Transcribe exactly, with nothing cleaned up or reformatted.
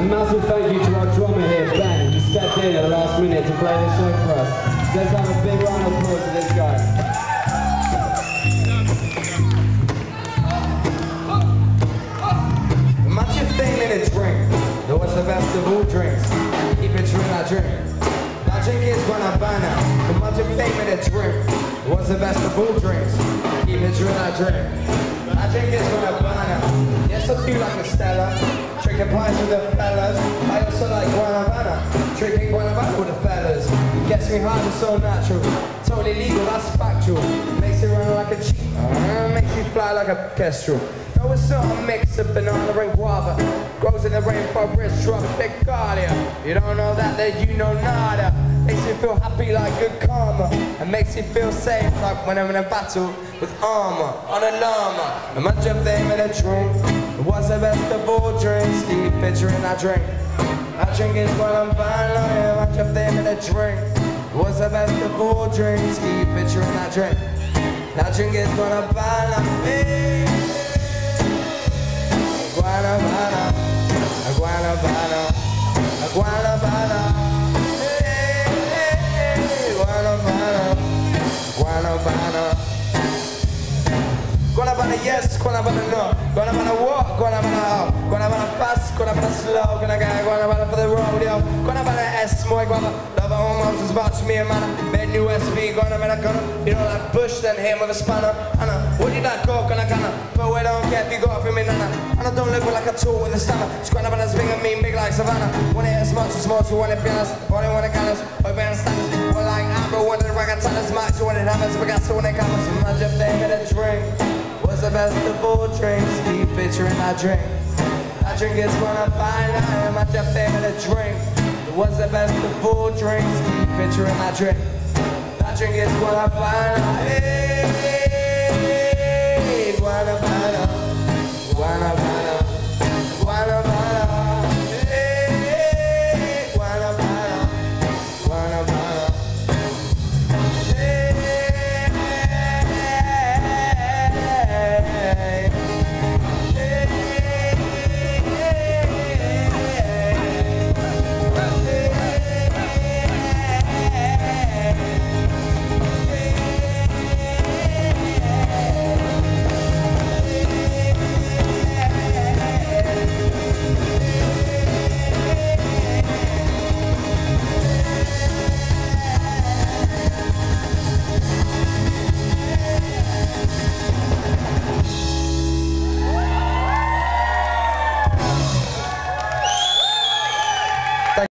massive thank you to our drummer here, Ben, who stepped in at the last minute to play this show for us. Let's have a big round of applause for this guy. Imagine your thing in a drink. That was the best of all drinks. Keep it true, I drink. I drink is when I burn out. Imagine your thing in a drink. It was the best of all drinks. Keep it true, I drink. I drink is when I burn out. Yes, I do like a Stella. Drinking pies with the fellas. I also like guanabana. Drinking guanabana with the fellas. Gets me high, it's so natural. Totally legal, that's factual. Makes you run like a cheetah. Uh, makes you fly like a kestrel. No, it's not a mix of banana and guava. Grows in the rainforest, tropicalia. You don't know that, then you know nada. Makes you feel happy like good karma. And makes you feel safe like when I'm in a battle with armor on a llama. And much of them in a drink. It was the best of all drinks. Keep picturing I drink. I drink is when I'm fine, like much of them in a drink. It was the best of all drinks. Keep picturing I drink. I drink is when I'm fine, like me. Guanabana, guanabana, guanabana, hey, hey, hey, guanabana, guanabana, guanabana yes, guanabana no, guanabana what, guanabana up, guanabana fast, guanabana slow, gonna get guanabana for the rodeo, guanabana S, muy guava, love our mountains, watch me a man, bed new S V, guanabana gunner, you know like Bush, then him with a spanner, Anna, what did that go, gonna gonna, but we don't get, you go from me, nana, and I don't live with like a tool with a stammer, guanabana's big and mean, big like Savannah, want it as much as small, so want it fearless, want it when it can us, or bear standards, or like Amber, want it ragatanas, max, so want it hammers, we got so when it comes, imagine if they made a drink. Was the best of all drinks, keep picturing I drink. I drink is when I find I am at your favorite drink. It was the best of all drinks, keep picturing I drink. I drink is when I find I am.